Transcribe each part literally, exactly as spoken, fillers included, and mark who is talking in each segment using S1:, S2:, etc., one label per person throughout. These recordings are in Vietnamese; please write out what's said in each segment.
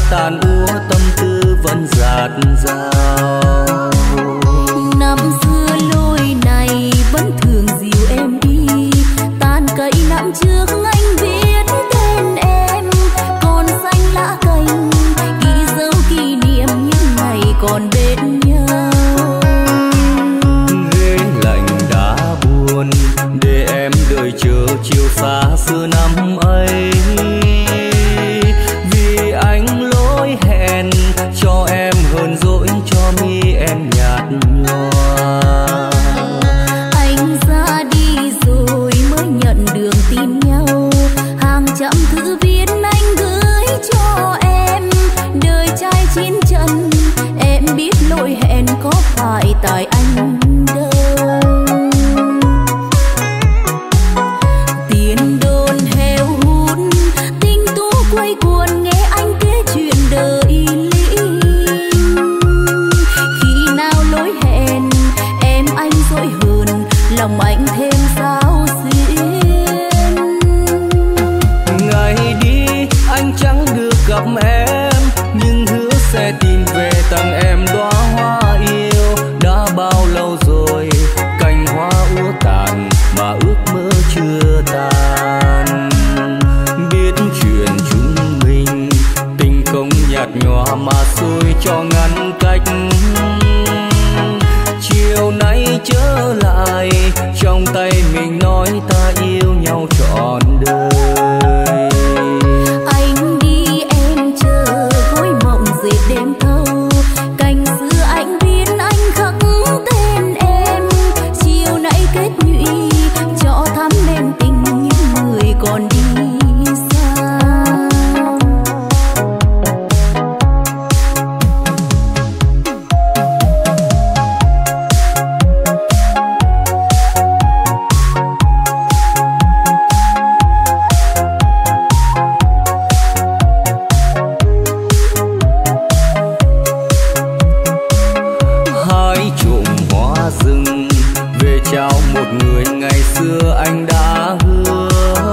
S1: tàn úa tâm tư vẫn dạt dào.
S2: Năm xưa lối này vẫn thường dìu em đi, tàn cây năm trước anh viết tên em, còn xanh lá cành ghi dấu kỷ niệm những ngày còn bên nhau.
S1: Ghế lạnh đã buồn để em đợi chờ chiều xa xưa năm ấy, vì anh lỗi hẹn cho em hờn dỗi cho mi em nhạt nhòa.
S2: Anh ra đi rồi mới nhận được tin nhau, hàng trăm thư viết anh gửi cho em, đời trai chín chân em biết lỗi hẹn có phải tại anh đâu. Tiền đồn heo hút tình tú quay cuồng nghe anh kể chuyện đời linh, khi nào lỗi hẹn em anh dỗi hờn lòng anh thêm sao xuyên.
S1: Ngày đi anh chẳng được gặp em, nhưng hứa sẽ tìm về tặng em đóa hoa yêu. Đã bao lâu rồi cành hoa úa tàn mà ước mơ chưa tàn. Biết chuyện chúng mình tình không nhạt nhòa mà xui cho ngăn cách. Chiều nay trở lại trong tay mình nói ta yêu nhau trọn đời.
S2: Anh đi em chờ gối mộng dệt đêm thâu, cành xưa anh viết anh khắc tên em. Chiều nay kết nhụy cho thắm nên tình những người còn đi xa.
S1: Hái trộm hoa rừng về trao một người ngày xưa anh đã hứa.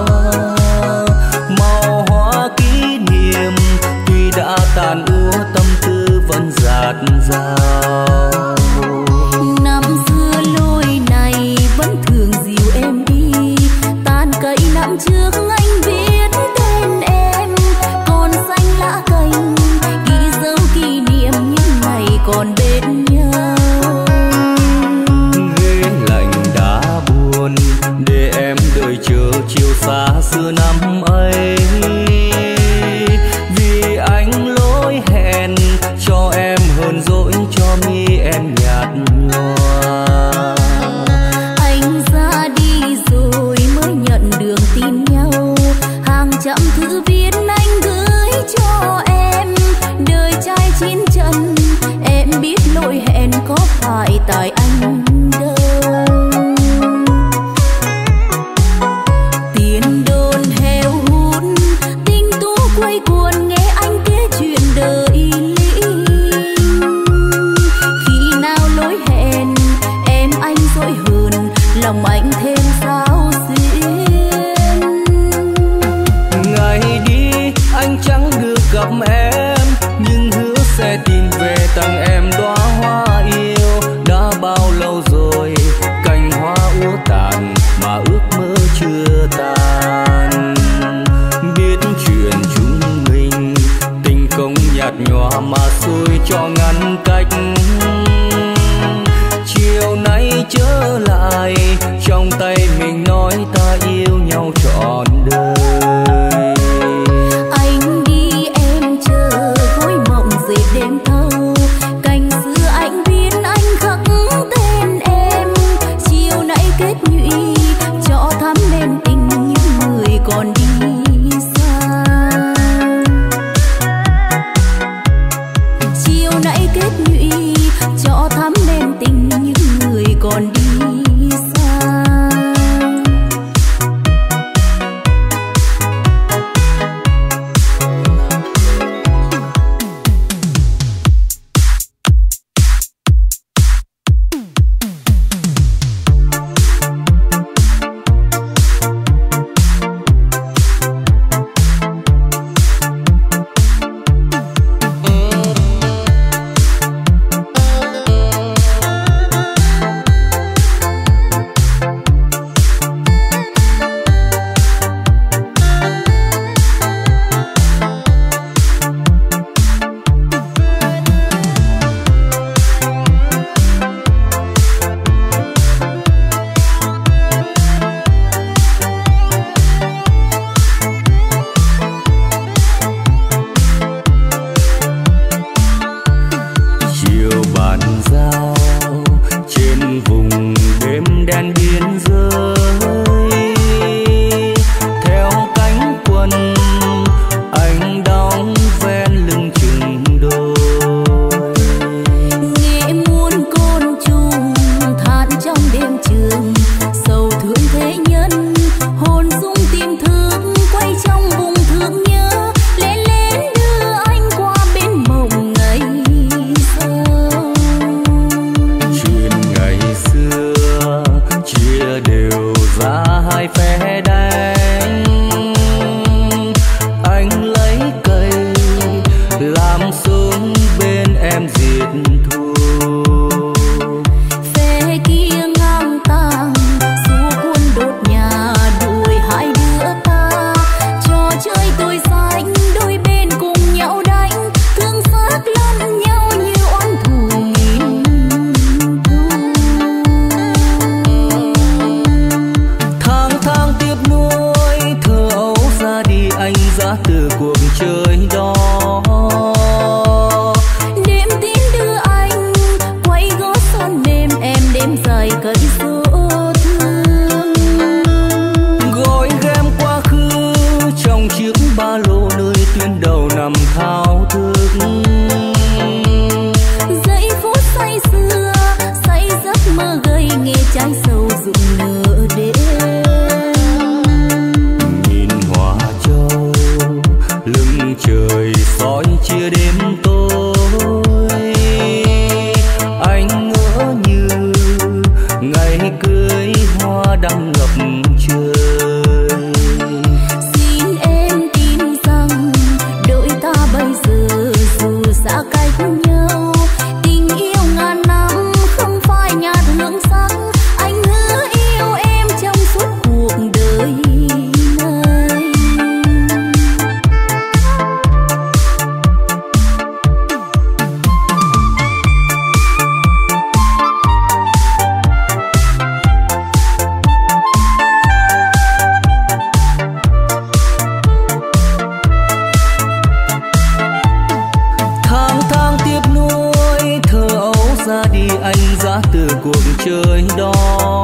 S1: Màu hoa kỷ niệm tuy đã tàn úa tâm tư vẫn dạt dào.
S2: Năm xưa lối này vẫn thường dìu em đi, tàn cây năm trước anh viết tên em, còn xanh lá cành ghi dấu kỷ niệm những ngày còn bên nhau.
S1: Ghế lạnh đã buồn để em đợi chờ chiều xa xưa năm ấy, vì anh lỗi hẹn cho em hờn dỗi cho mi em nhạt nhòa.
S2: Anh ra đi rồi mới nhận được tin nhau, hàng trăm thư viết anh gửi cho em, đời trai chín chân em biết lỗi hẹn có phải tại anh đâu. Tiền đồn heo hút tình tú quay cuồng nghe anh kể chuyện đời linh, khi nào lỗi hẹn em anh dỗi hờn lòng anh thêm sao xuyên.
S1: Ngày đi anh chẳng được gặp em, nhưng hứa sẽ tìm về tặng em đóa hoa yêu. Đã bao lâu rồi cành hoa úa tàn mà ước mơ chưa tàn. Biết chuyện chúng mình tình không nhạt nhòa mà xui cho ngăn cách. Chiều nay trở lại trong tay mình nói ta yêu nhau trọn đời.
S2: Anh đi em chờ gối mộng dệt đêm thâu, cành xưa anh viết anh khắc tên em. Chiều nay kết nhụy cho thắm nên tình những người còn đi xa. Chiều nay kết nhụy cho thắm nên tình những người còn đi xa.
S1: nằm thao thức.
S2: Giây phút say sưa say giấc mơ gây nghe trái sầu rụng nửa đêm.
S1: Nhìn hoa châu lưng trời soi chia đêm tối, anh ngỡ như ngày cưới hoa đang ngập trời.
S2: Xin em tin rằng đôi ta bây giờ dù xa cách nhau, tình yêu ngàn năm không phải nhạt hương sắc. Anh hứa yêu em trong suốt cuộc đời này.
S1: Tháng tháng tiếp nối thơ ấu ra đi, anh ra từ cuộc chơi đó.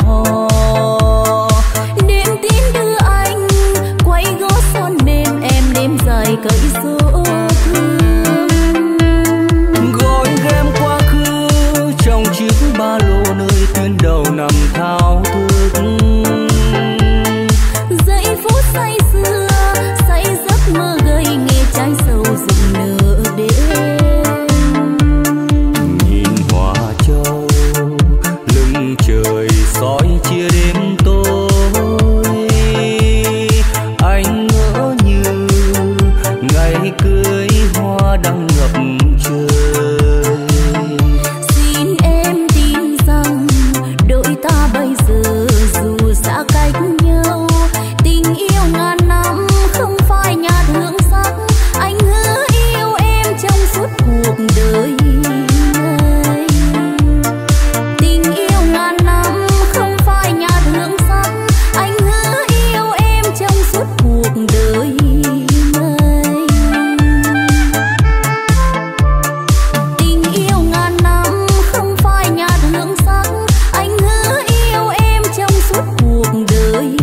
S2: Đêm tin đưa anh quay gót son mềm, em đêm dài cậy số thương.
S1: Gói ghém quá khứ trong chiếc ba lô nơi tuyến đầu nằm thao thức.
S2: Giây phút say sưa say giấc mơ gây nghe trái sầu rụng nửa đêm.
S1: Nhìn hoa châu lưng trời soi chia đêm tối, anh ngỡ như ngày cưới hoa đang ngập trời.
S2: Xin em tin rằng đôi ta bây giờ dù xa cách nhau, tình yêu ngàn năm không phải nhạt hương sắc. Anh hứa yêu em trong suốt cuộc đời này. Tình yêu ngàn năm không phải nhạt hương sắc. Anh hứa yêu em trong suốt cuộc đời này. Tình yêu ngàn năm không phải nhạt hương sắc. Anh hứa yêu em trong suốt cuộc đời này.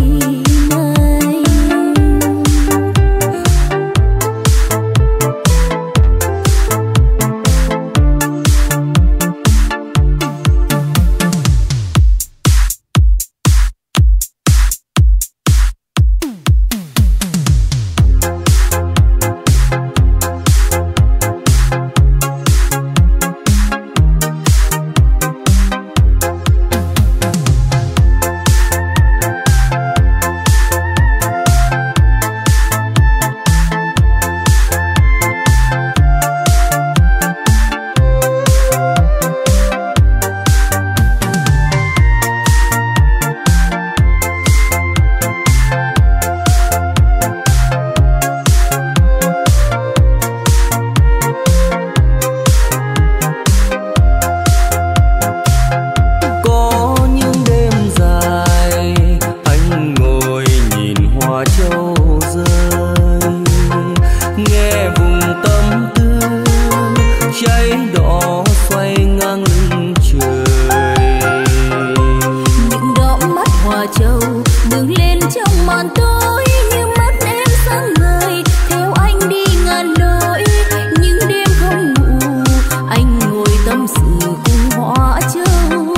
S1: Có những đêm dài anh ngồi nhìn hoa châu rơi, nghe vùng tâm tư cháy đỏ xoay ngang lưng trời.
S2: Những đóm mắt hoa châu bừng lên trong màn tối, như mắt em sáng ngời theo anh đi ngàn lối. Những đêm không ngủ anh ngồi tâm sự cùng hoa châu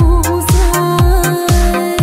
S2: rơi.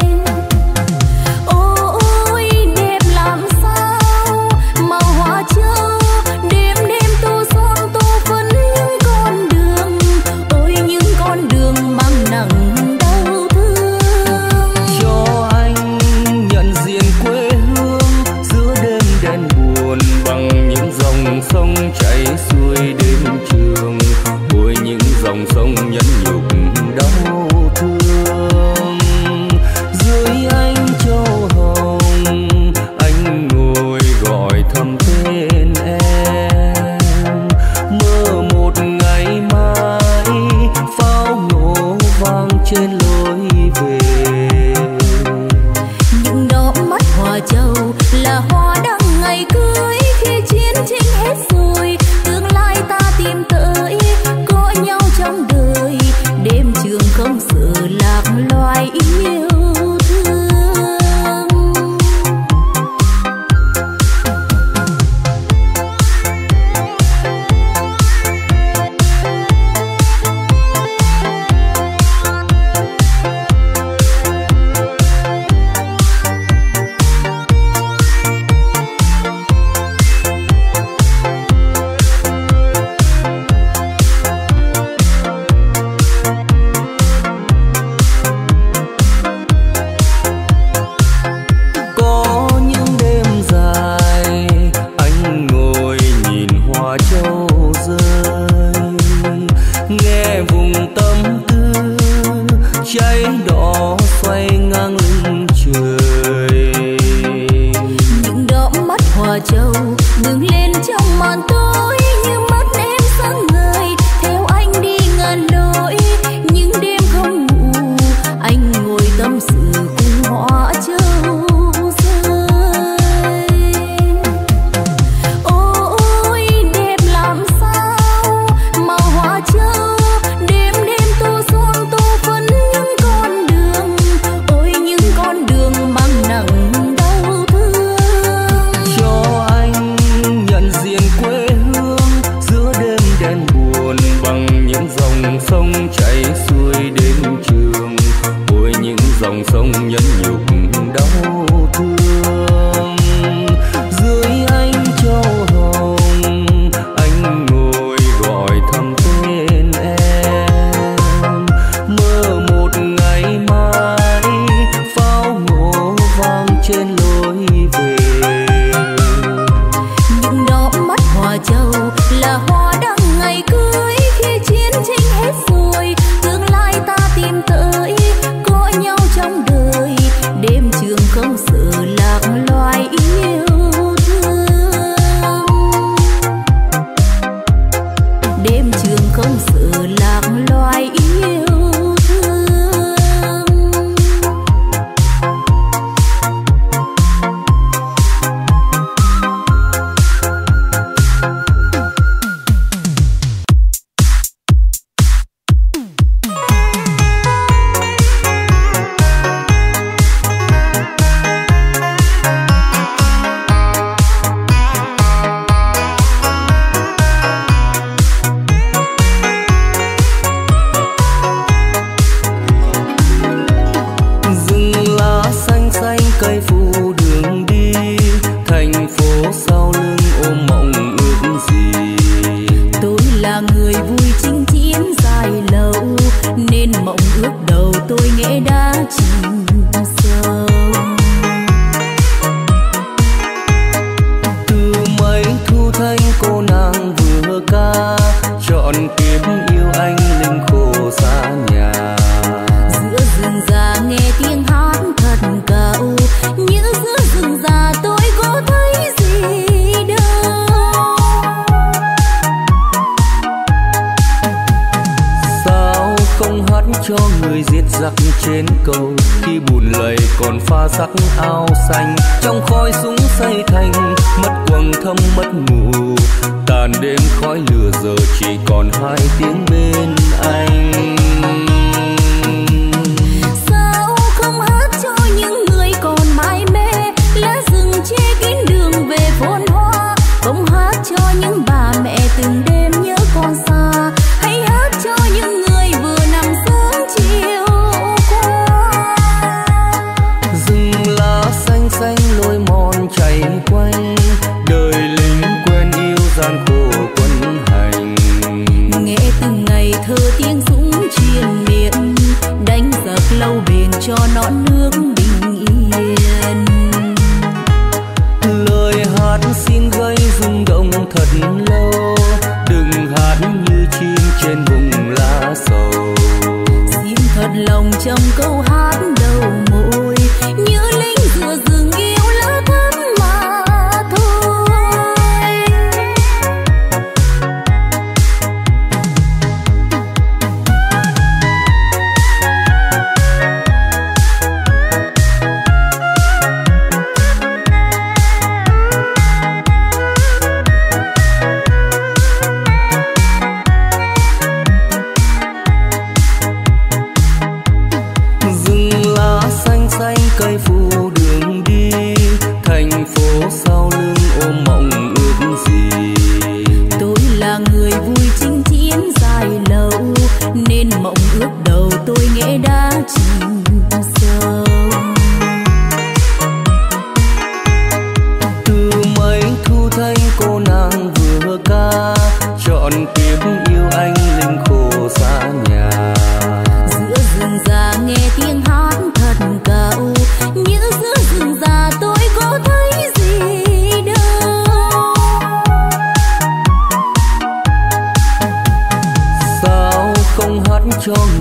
S2: Ôi đẹp làm sao màu hoa châu, đêm đêm tô son tô phấn những con đường. Ôi những con đường mang nặng đau thương.
S1: Cho anh nhận diện quê hương giữa đêm đen buồn, bằng những dòng sông chảy xuôi đêm trường. Ôi những dòng sông nhẫn nhục đau thương. Dưới ánh châu hồng anh ngồi gọi thầm tên em, mơ một ngày mai pháo nổ vang trên lối về.
S2: Những đóa mắt hoa châu là hoa đăng ngày cưới, khi chiến tranh hết rồi tương lai ta tìm tới. Có nhau trong đời
S1: hoa châu rơi, nghe vùng tâm tư cháy đỏ xoay ngang lưng trời.
S2: Những đóa mắt hoa châu ngừng lên trong màn tối, như mắt em sáng ngời theo anh đi ngàn lối. Những đêm không ngủ anh ngồi tâm sự cùng hoa châu rơi. Ôi đẹp làm sao màu hoa châu, đêm đêm tô son tô phấn những con đường. Ôi những con đường mang nặng đau thương.
S1: Cho anh nhận diện quê hương giữa đêm đen buồn, bằng những dòng sông chảy xuôi đến trường. Ôi những dòng sông nhẫn nhục đau thương. Dưới ánh châu hồng anh ngồi gọi thầm tên em, mơ một ngày mai pháo nổ vang trên lối về.
S2: Những đóa mắt hoa châu là hoa đăng ngày cưới, khi chiến tranh hết rồi tương lai ta tìm tới, có nhau trong đời. Đêm trường không sợ lạc loài yêu thương, đêm trường không sợ lạc loài yêu thương.
S1: Rừng lá xanh xanh cây phủ đường đi, thành phố sau lưng ôm mộng ước gì.
S2: Tôi là người vui chinh chiến dài lâu, nên mộng ước đầu tôi nghe đã chìm sâu.
S1: Từ mấy thu thanh cô nàng vừa ca, chọn kiếp yêu anh linh khổ xa nhà.
S2: Giữa rừng già nghe tiếng hát thật cao, như giữa rừng già tôi có thấy gì đâu.
S1: Sao không hát cho người giết giặc trên cầu, khi bùn lầy còn pha sắc áo xanh. Trong khói súng xây thành mất quầng thâm mất ngủ, tàn đêm khói lửa giờ chỉ còn hai tiếng bên anh.
S2: Sao không hát cho những người còn mải mê, lá rừng che kín đường về phồn hoa. Không hát cho những bà mẹ từng đêm nhớ con xa, hãy hát cho những người vừa nằm sớm chiều qua.
S1: Rừng lá xanh xanh lối mòn chảy quanh, đời lính quen yêu gian khổ quân hành.
S2: Nghe từng ngày thơ tiếng súng truyền miệng, đánh giặc lâu bền cho non nước bình yên.
S1: Lời hát xin gây rung động thật lâu, đừng hát như chim trên vùng lá sầu.
S2: Xin thật lòng trong câu hát đầu môi, như lính giữa rừng yêu lá thắm mà thôi.
S1: Rừng lá xanh xanh cây phủ đường đi, thành phố sau lưng ôm mộng ước gì.
S2: Tôi là người vui chinh chiến dài lâu, nên mộng ước đầu tôi nghe đã chìm sâu.
S1: Từ mấy thu thanh cô nàng vừa ca, chọn kiếp yêu anh linh khổ xa nhà.
S2: Giữa rừng già nghe tiếng hát thật cao, như giữa rừng già tôi có thấy gì đâu.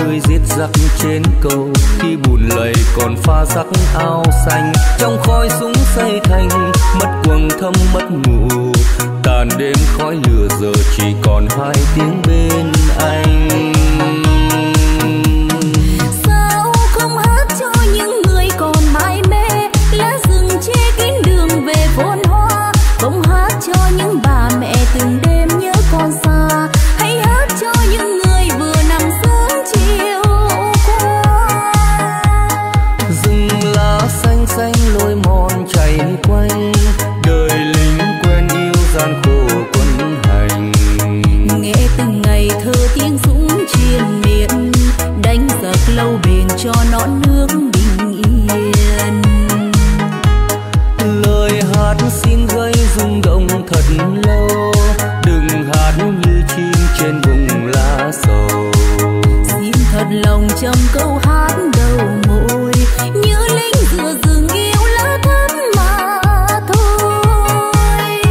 S1: người giết giặc trên cầu, khi bùn lầy còn pha sắc áo xanh. Trong khói súng xây thành, mất quầng thâm mất ngủ. Tàn đêm khói lửa giờ chỉ còn hai tiếng bên anh.
S2: Sao không hát cho những người còn mãi mê, lá rừng che kín đường về phồn hoa. Không hát cho những bà mẹ từng đêm nhớ con xa, hãy hát cho những người vừa nằm sớm chiều qua.
S1: Rừng lá xanh xanh lối mòn chảy quanh, đời lính quen yêu gian khổ quân hành.
S2: Nghe từng ngày thơ tiếng súng triền miên, đánh giặc lâu bền cho non nước bình yên.
S1: Lời hát xin gây rung động thật lâu, đừng hát như chim trên vùng lá sầu.
S2: Xin thật lòng trong câu hát đầu môi, như lính giữa rừng yêu lá thắm mà thôi.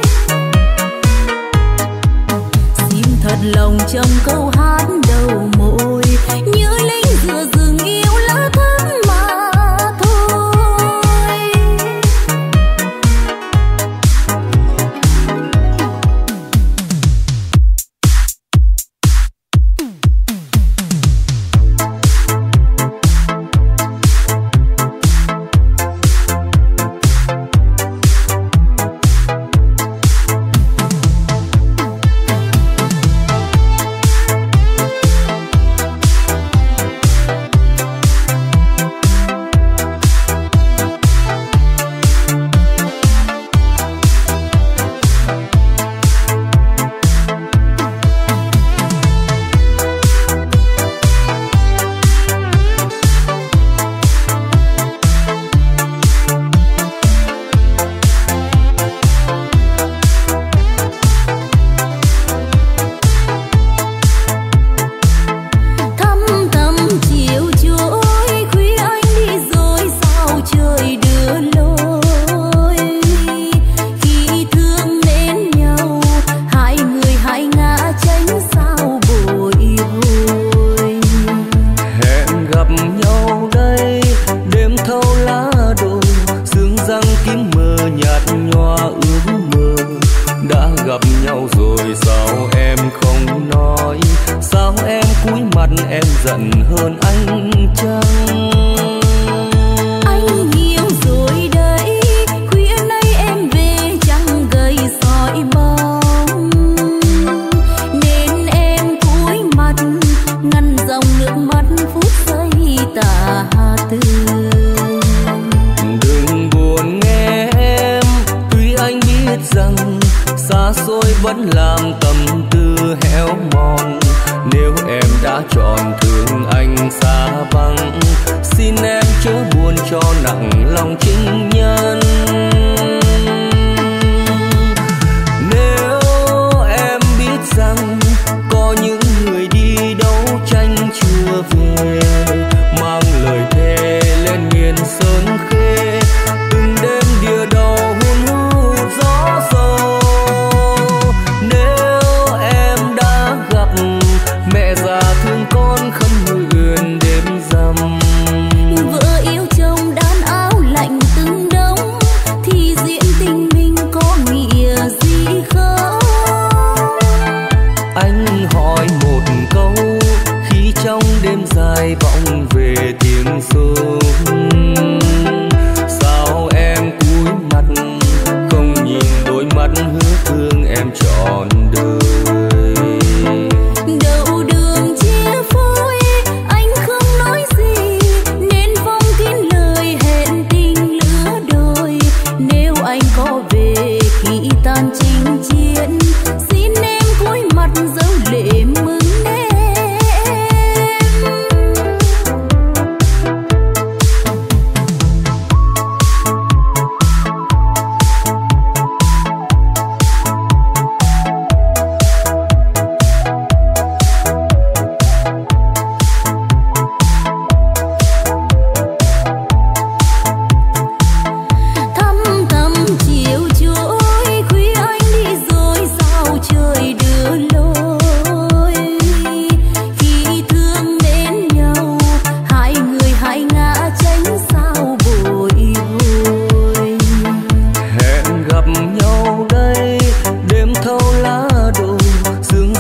S2: Xin thật lòng trong câu hát đầu môi, như lính giữa rừng yêu lá thắm mà thôi.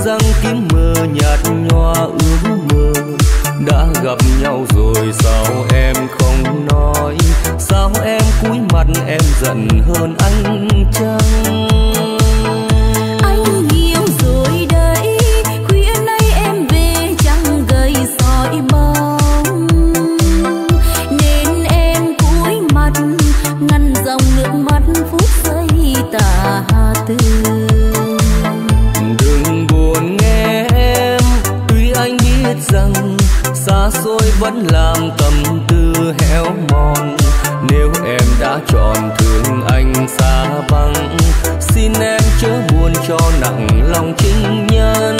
S1: răng kín mờ nhạt nhòa ước mơ. Đã gặp nhau rồi sao em không nói, sao em cúi mặt em giận hơn anh chăng?
S2: Anh yêu rồi đấy, khuya nay em về chẳng gầy soi bóng, nên em cúi mặt ngăn dòng nước mắt phút giây tà tư.
S1: Đừng buồn nghe em, tuy anh biết rằng xa xôi vẫn làm tâm tư héo mòn. Nếu em đã chọn thương anh xa vắng, xin em chớ buồn cho nặng lòng chính nhân.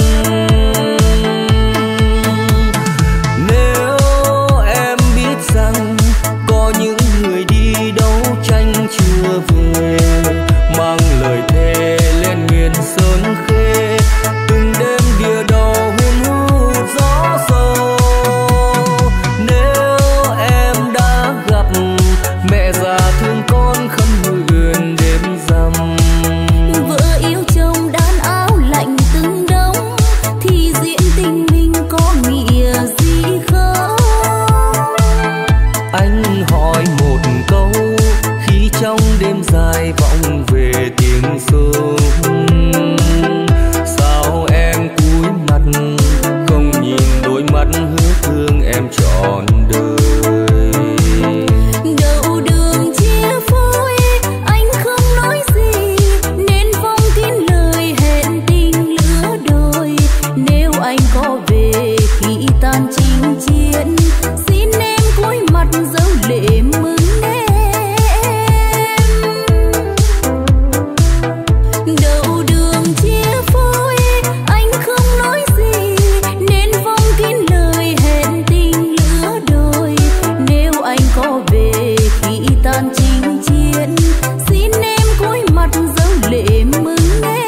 S1: Nếu em biết rằng có những người đi đấu tranh chưa về, mang lời thề lên miền sơn khê, từng đêm đìa đầu hun hút gió sâu. Nếu em đã gặp mẹ già thương con khấn nguyện đêm rằm,
S2: vợ yêu chồng đan áo lạnh từng đông, thì diễn tình mình có nghĩa gì không?
S1: anh hỏi một câu khi trong đêm dài vọng về tiếng sông, sao em cúi mặt không nhìn đôi mắt hứa thương em trọn đời?
S2: Đầu đường chia phôi anh không nói gì, nên phong kín lời hẹn tình lứa đôi. Nếu anh có về khi tan chinh chiến, xin em cúi mặt dấu lệ mừng em. Đầu đường chia phôi anh không nói gì, nên phong kín lời hẹn tình lứa đôi. Nếu anh có về khi tan chinh chiến, xin em cúi mặt dấu lệ mừng em.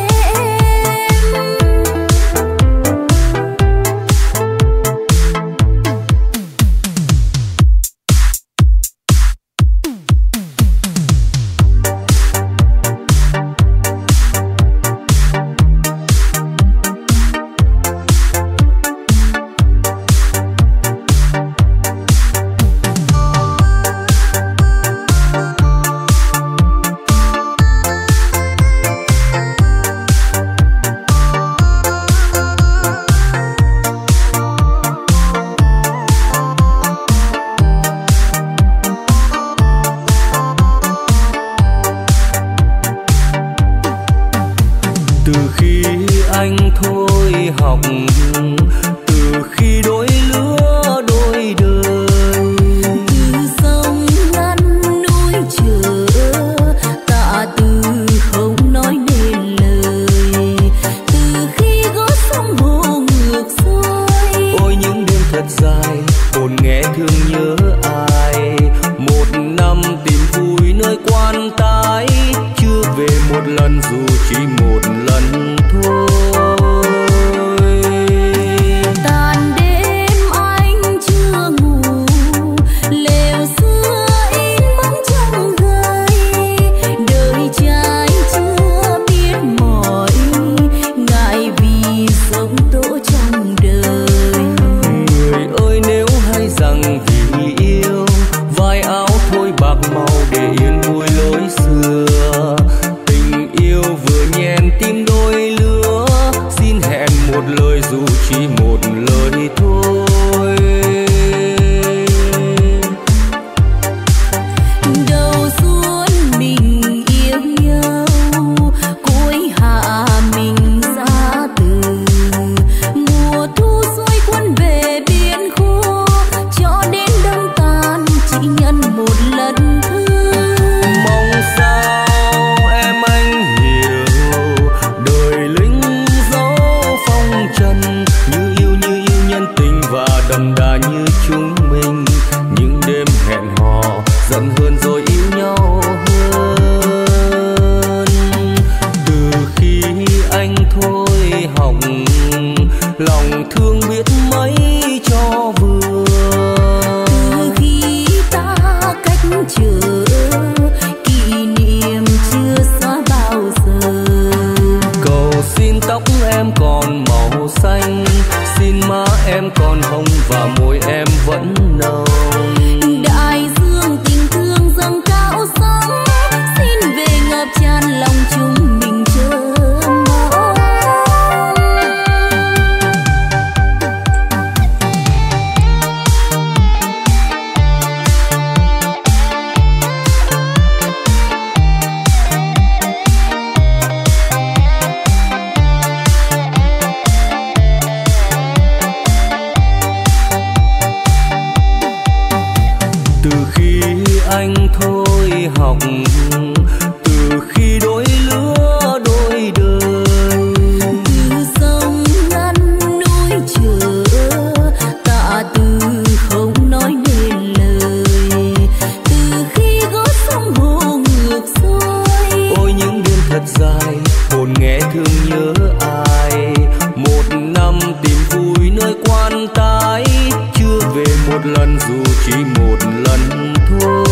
S1: Từ khi anh thôi học, từ khi đôi lứa đôi đời,
S2: Từ sông ngăn núi chờ, tạ từ không nói nên lời. Từ khi gót sông hồ ngược xuôi,
S1: ôi những đêm thật dài buồn nghe thương nhớ ai. Một năm tìm vui nơi quan tái, chưa về một lần dù chỉ một lần thôi.
S2: tàn đêm anh chưa ngủ, lều xưa in bóng trong gai. Đời trai chưa biết mỏi, ngại vì sống tố trong đời.
S1: Người ơi nếu hay rằng vì yêu, vai áo thôi bạc màu để yên vui lối xưa. Tình yêu vừa nhen tim đôi lứa, xin hẹn một lời dù chỉ một lời thôi.
S2: Đầu xuân mình yêu nhau, cuối hạ mình ra từ. Mùa thu xuôi quân về biển khô, cho đến đông tàn chỉ nhận một lần thương.
S1: Mong sao em anh hiểu, đời lính dấu phong trần, như yêu như yêu nhân tình và đậm đà như chúng mình. Những đêm hẹn hò giận hơn rồi yêu nhau hơn. Từ khi anh thôi học, lòng thương biết mấy cho vừa.
S2: Từ khi ta cách trở, kỷ niệm chưa xóa bao giờ.
S1: Cầu xin tóc em còn màu xanh, xin má em còn hồng và môi em vẫn nồng.
S2: Đại dương tình thương dâng cao sóng, xin về ngập tràn lòng chúng mình chờ mong.
S1: Anh thôi học, từ khi đôi lứa đôi đời,
S2: từ sông ngăn núi chờ, tạ từ không nói nên lời, từ khi gót sông hồ ngược xuôi.
S1: Ôi những đêm thật dài, hồn nghe thương nhớ ai, một năm tìm vui nơi quan tái, chưa về một lần dù chỉ một lần thôi.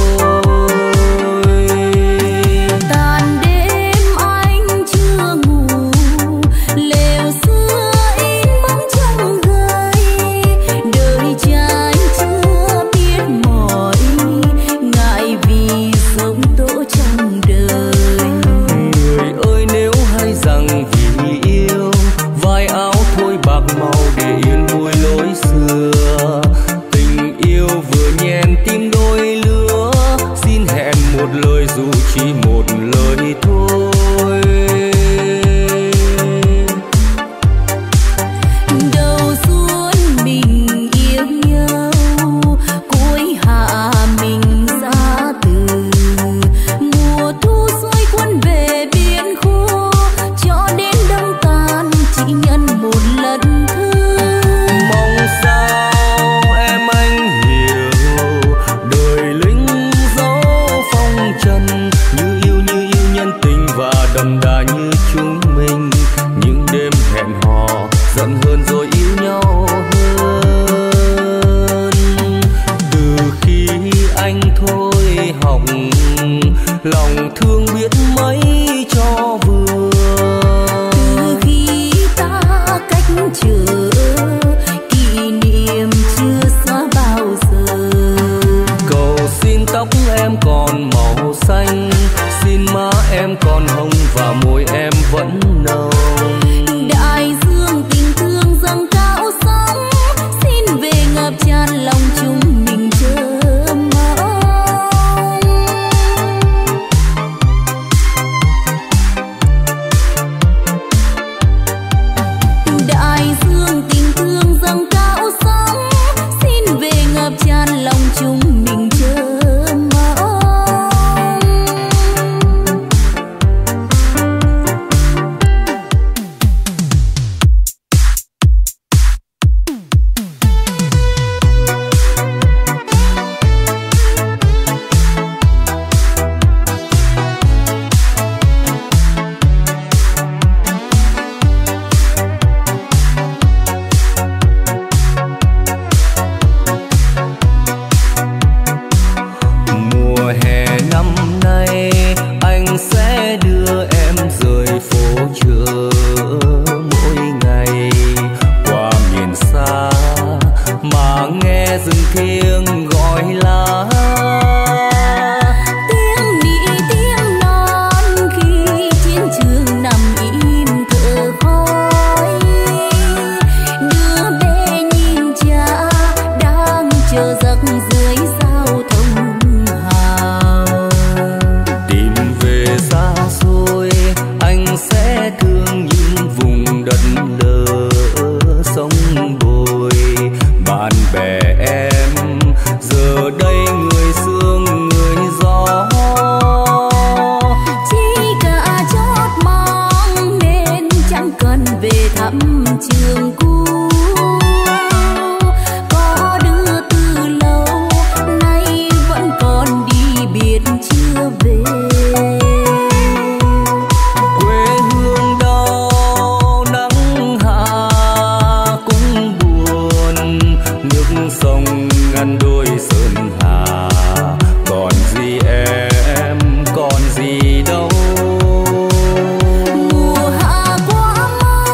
S2: Mùa hạ qua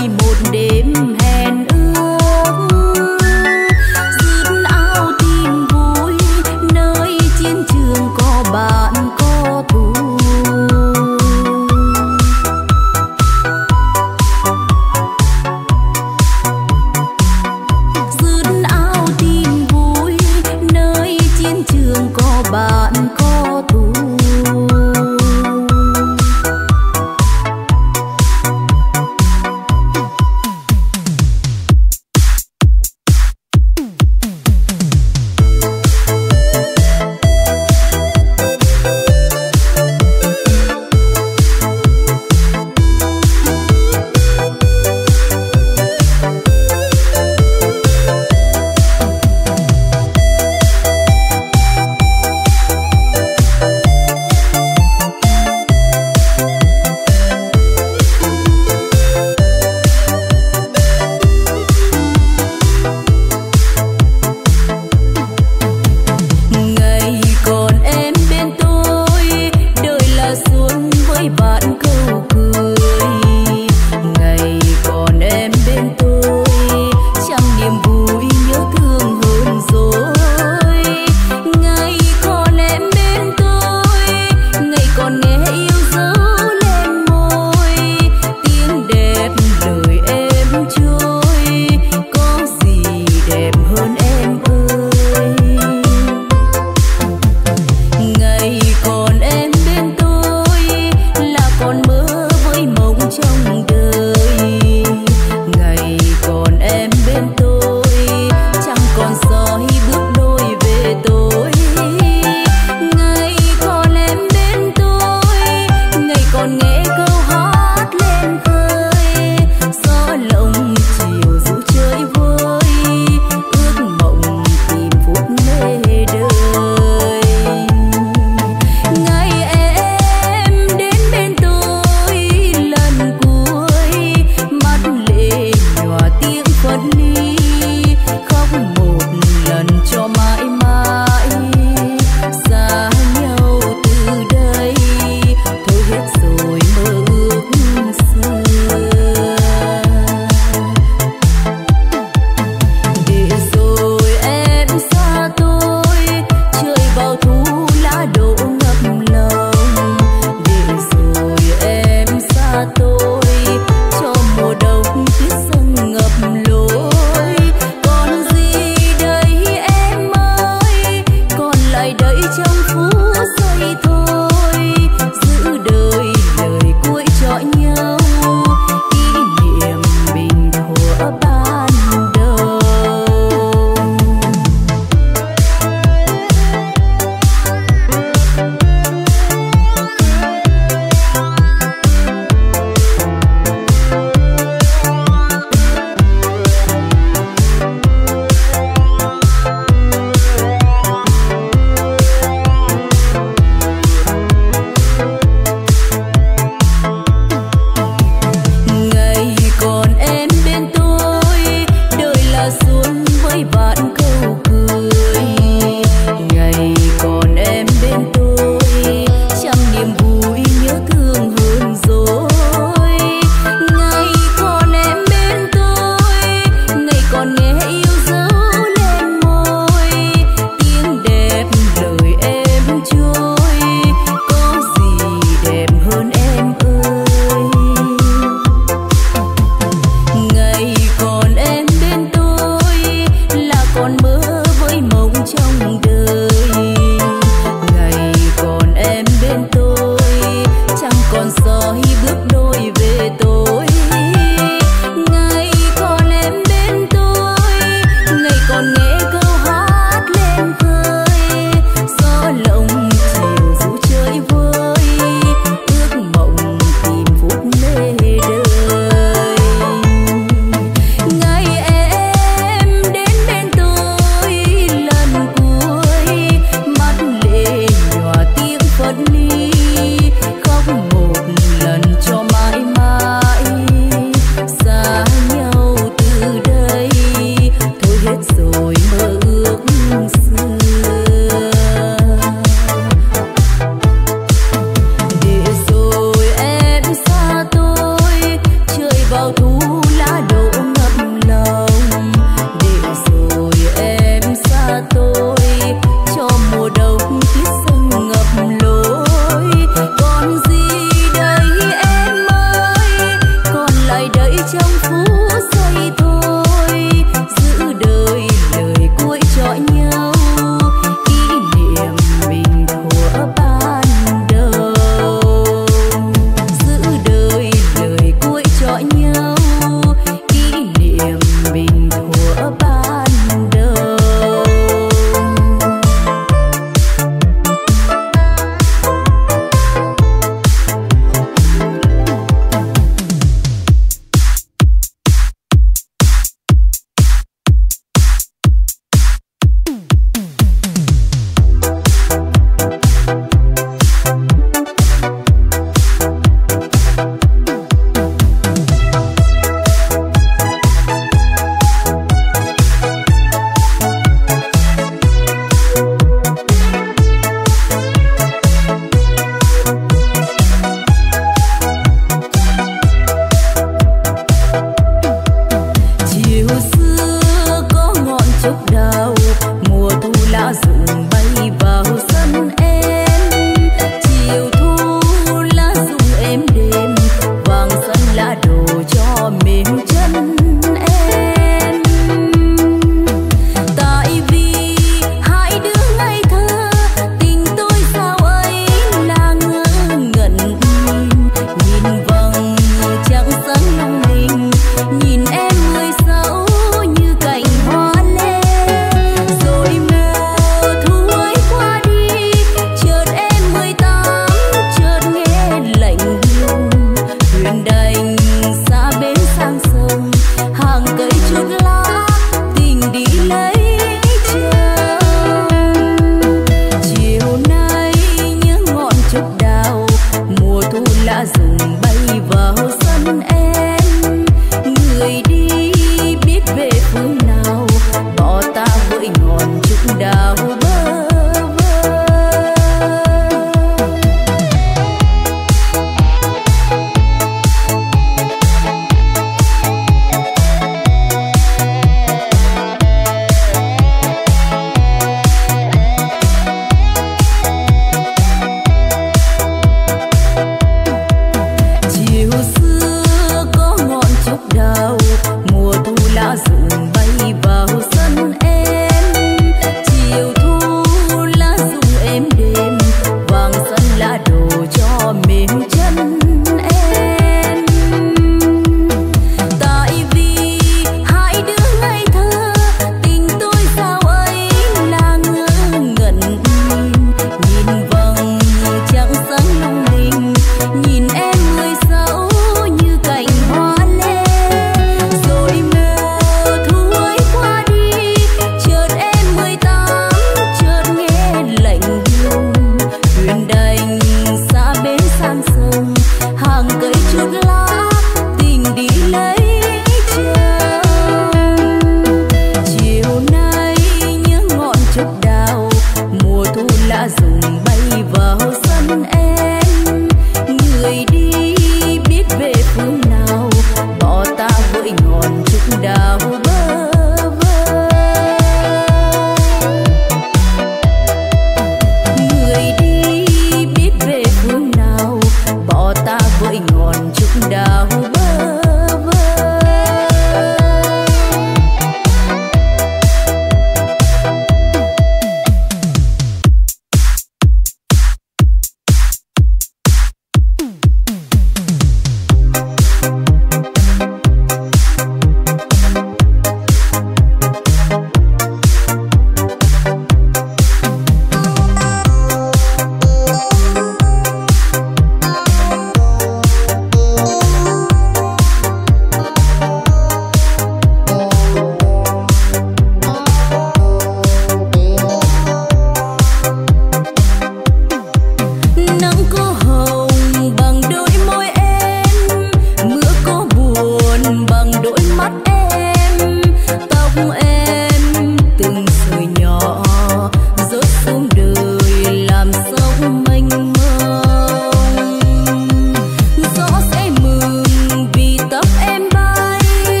S2: gió sẽ mừng vì tóc em bay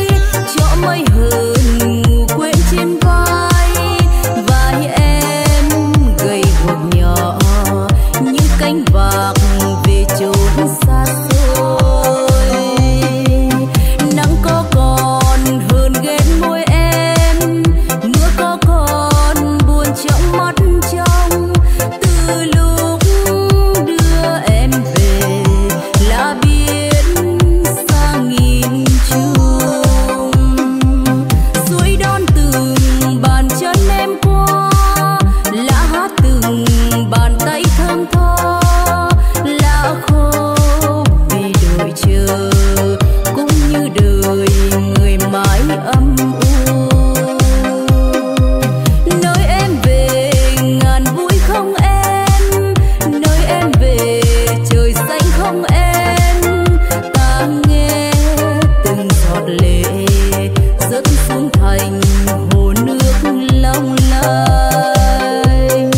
S2: rớt xuống thành hồ nước long lanh.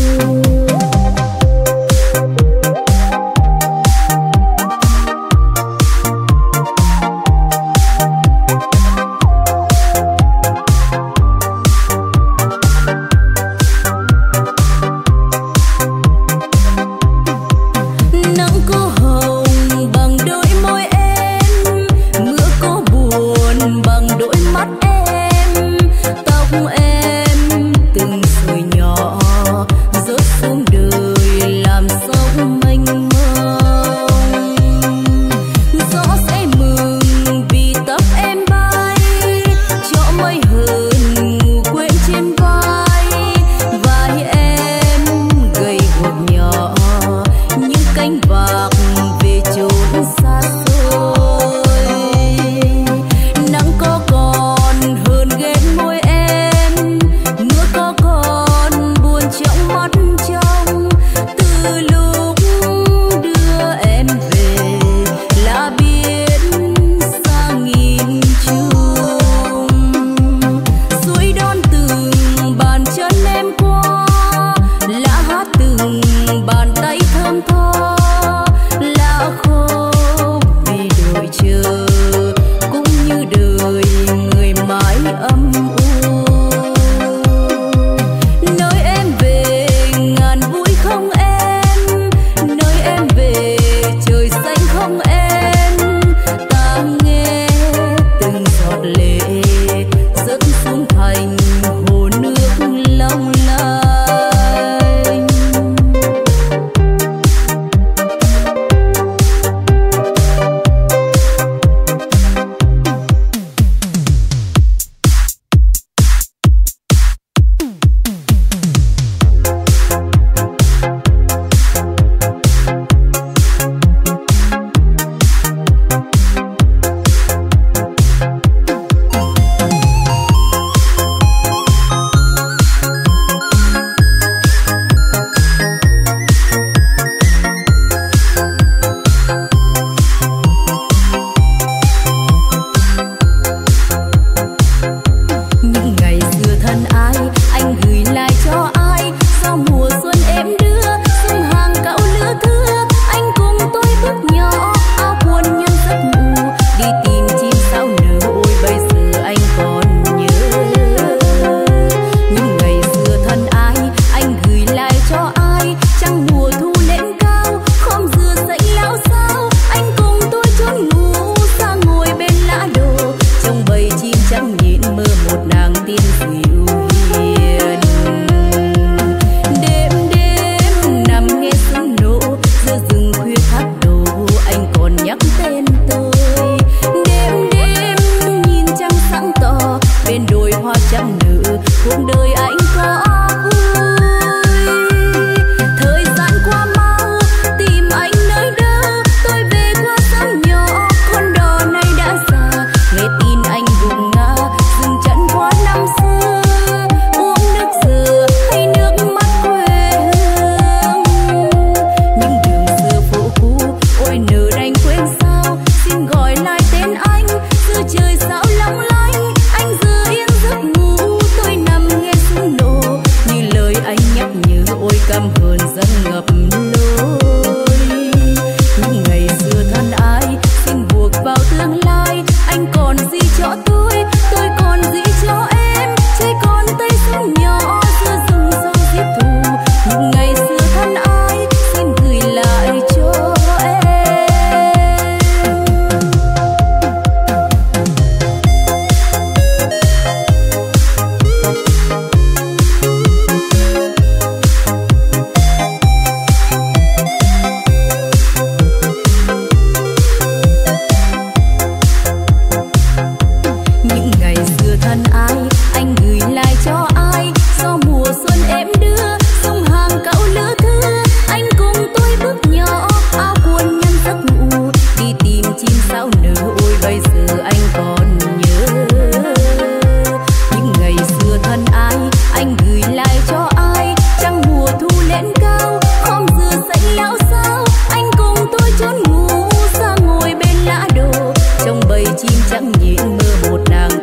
S2: Nắng có hồng bằng đôi môi em, mưa có buồn bằng đôi mắt em, tóc em từng sợi nhỏ rớt xuống đời làm sóng mênh mông. Gió sẽ mừng vì tóc em bay, cho mây hờn ngủ quên trên vai. Vai em gầy guộc nhỏ những cánh bạc về chốn xa xôi. Nắng có còn hơn ghét môi em, mưa có còn buồn trong mắt trong. Từ lúc đưa em về là biết xa nghìn trùng. Suối đón từng bàn chân em qua, lá hát từng bàn tay thơm tho. Lá khô vì đợi chờ cũng như đời người mãi âm u. Nơi em về ngàn vui không em, nơi em về trời xanh không em. Ta nghe từng giọt lệ rớt xuống thành hồ nước long lanh. Những ngày xưa thân ai anh gửi lại cho ai, sau mùa xuân em đưa xuân hàng cạo lứa thưa. Anh cùng tôi bước nhỏ áo quần nhân giấc ngủ, đi tìm chim sao nở. Ôi bây giờ anh còn nhớ những ngày xưa thân ai anh gửi lại cho ai. Trăng mùa thu lên cao không dừa xanh lão sao, anh cùng tôi trốn ngủ xa ngồi bên lá đồ. Trong bầy chim trắng nhện mơ một nàng tiên dịu hiền. Đêm đêm nằm nghe súng nổ giữa rừng khuya thác đổ, anh còn nhắc tên tôi. Đêm đêm nhìn trăng sáng tỏ bên đồi hoa trắng nở, cuộc đời anh có vui. Thời gian qua mau tìm anh nơi đâu, tôi về qua xóm nhỏ con đò này đã già. Nghe tin anh gục ngã dừng chân qua năm xưa, uống nước dừa hay nước mắt quê hương. Những đường xưa phố cũ ôi nỡ đành quên sao, xin gọi lại tên anh giữa trời sao long lanh. Anh giờ yên giấc ngủ tôi nằm nghe súng nổ, như lời anh nhắc nhớ ôi căm hờn dâng ngập lối. Những ngày xưa thân ai xin buộc vào tương lai, anh còn gì cho tôi, tôi còn gì cho em. Chơi con tay súng nhỏ giữa rừng sâu giết thù, những ngày xưa thân ai xin gửi lại cho em. Những ngày xưa thân ai anh gửi lại cho ai, do mùa xuân em đưa sông hàng cạo lứa thưa. Anh cùng tôi bước nhỏ áo quần nhân giấc ngủ, đi tìm chim sao nở. Ôi bây giờ anh còn nhớ những ngày xưa thân ai anh gửi lại cho ai. Trăng mùa thu lên cao không dừa xanh lão sao, anh cùng tôi trốn ngủ xa ngồi bên lá đồ. Trong bầy chim trắng nhện mơ một nàng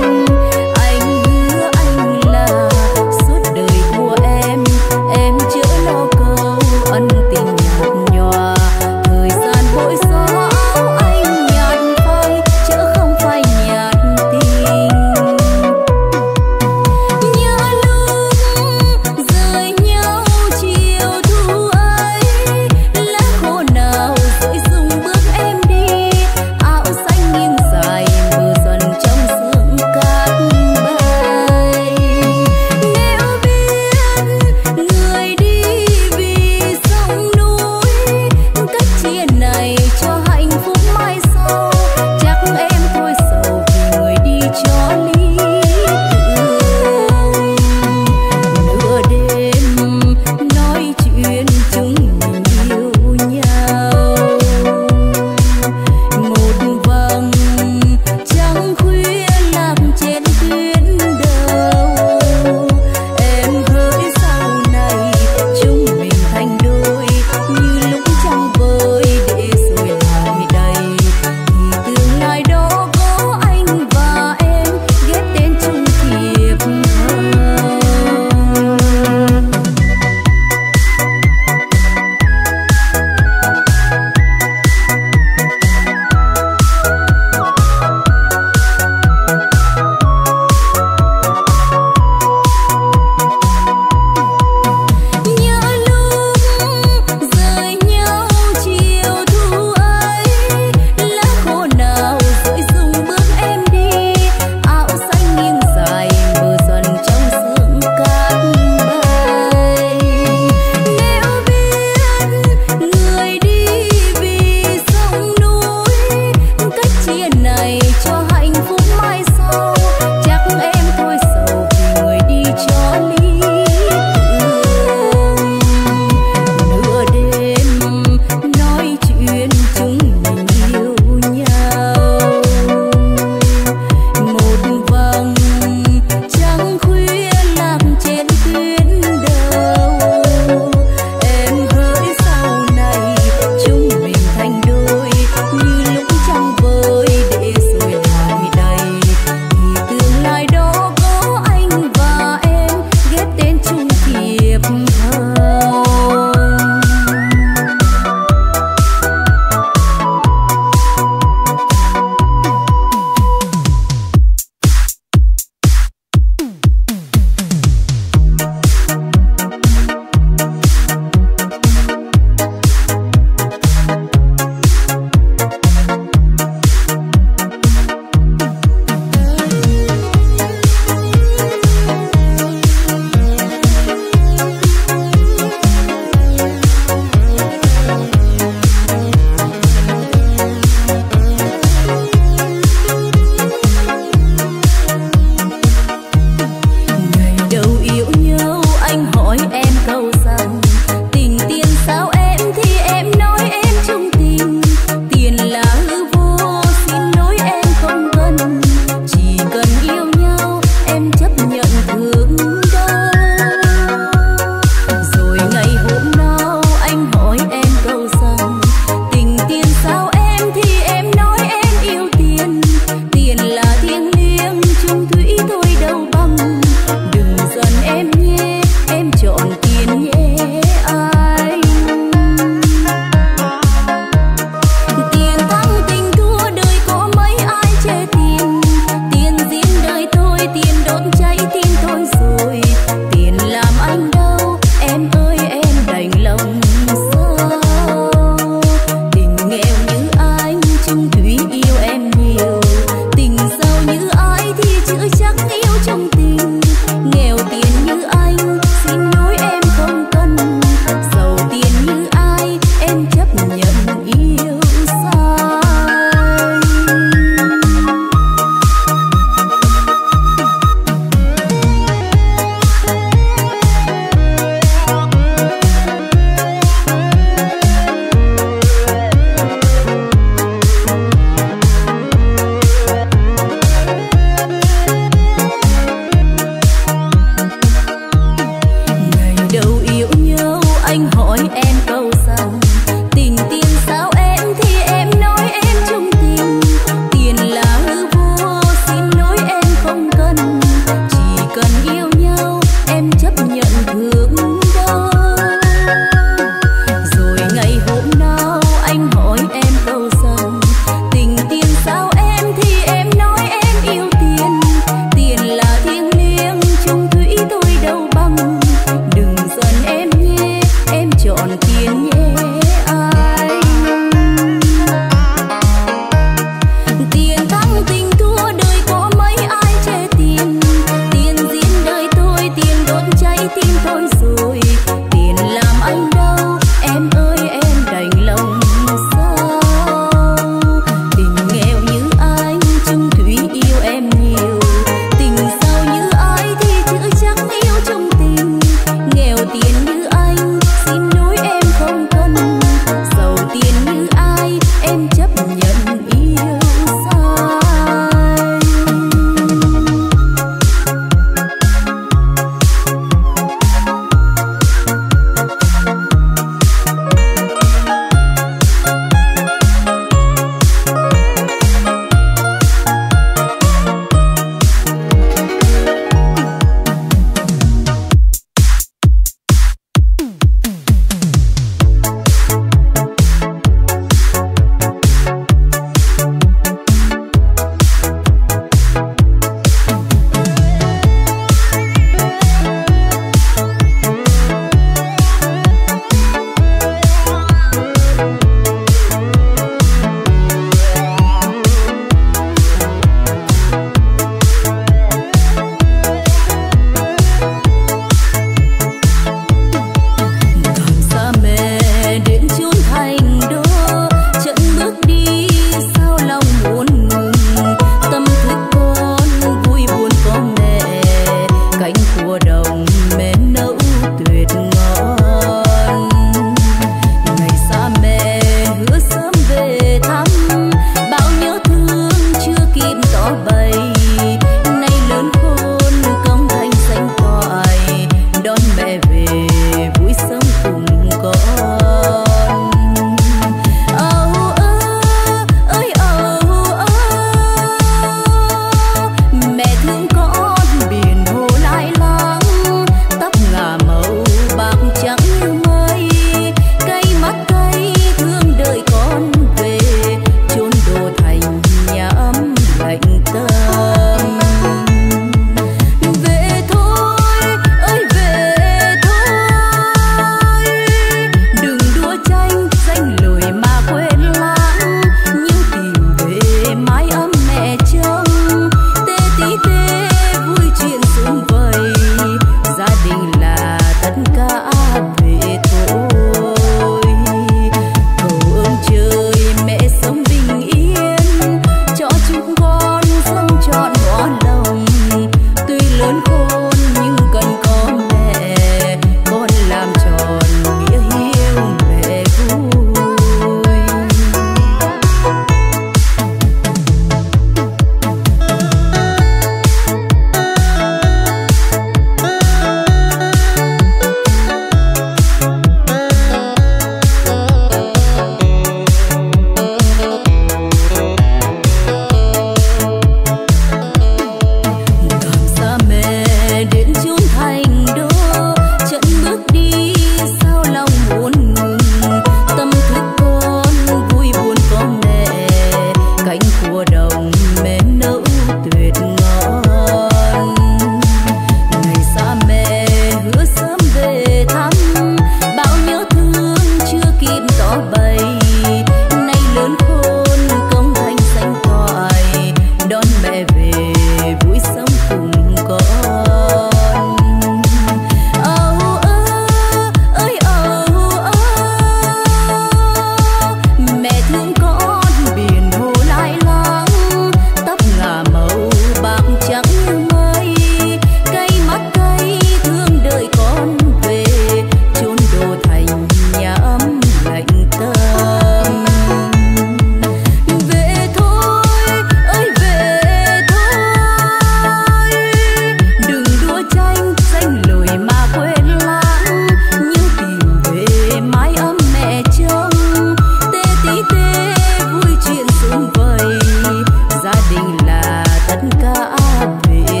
S2: tất cả về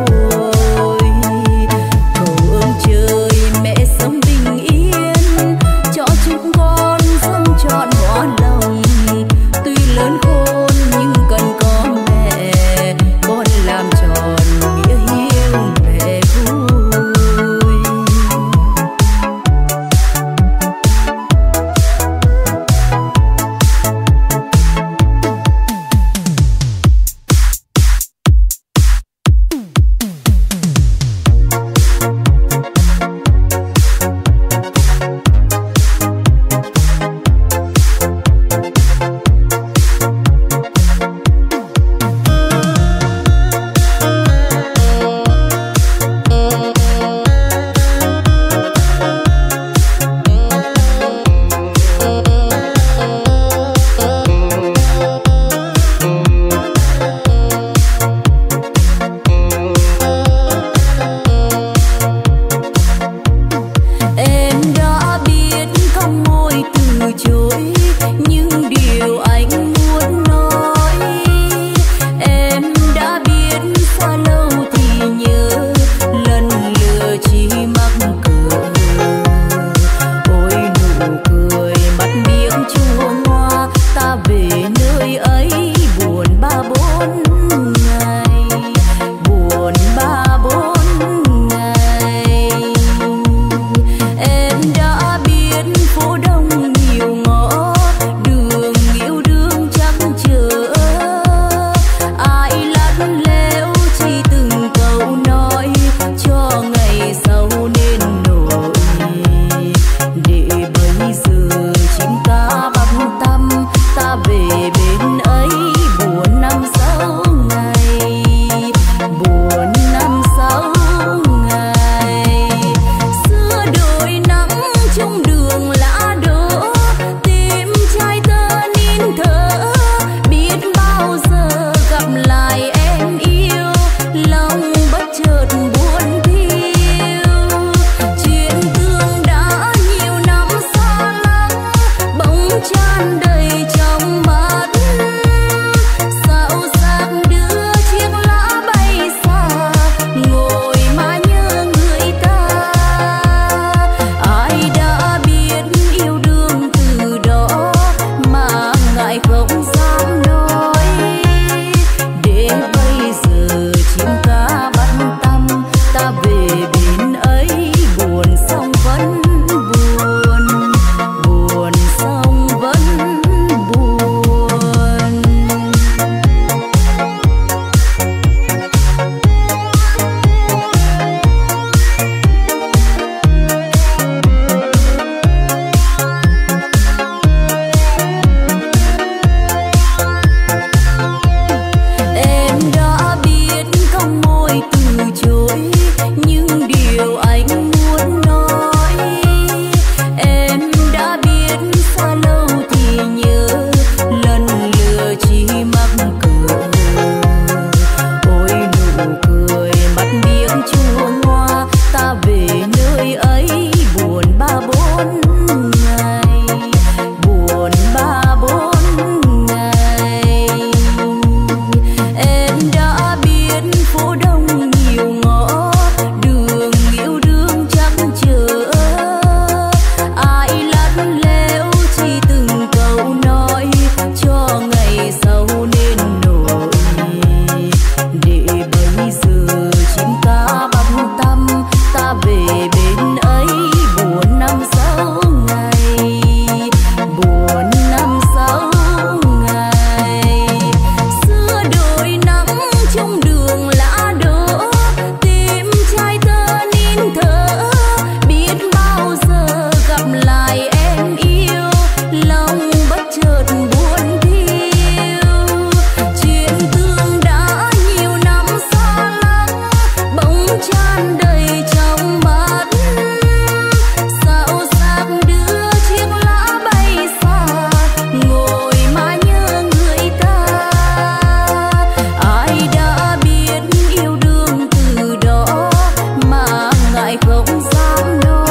S2: thôi. Cầu ơn trời mẹ sống bình yên, cho chúng con sống trọn hóa lòng. Tuy lớn khôn nhưng cần có mẹ, con làm tròn nghĩa hiếu mẹ vui.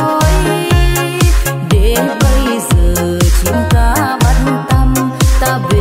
S3: ta về